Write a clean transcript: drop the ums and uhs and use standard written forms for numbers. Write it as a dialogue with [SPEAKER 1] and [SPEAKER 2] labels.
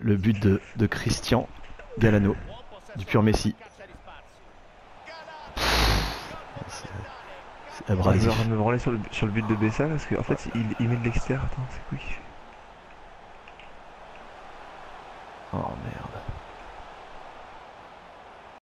[SPEAKER 1] le but de Christian Galano, du pur Messi. C'est
[SPEAKER 2] Je
[SPEAKER 1] abrasif.
[SPEAKER 2] vais me branler sur le but de Bessa parce qu'en fait il met de l'extérieur. Attends, c'est quoi qu'il fait?
[SPEAKER 1] Oh merde.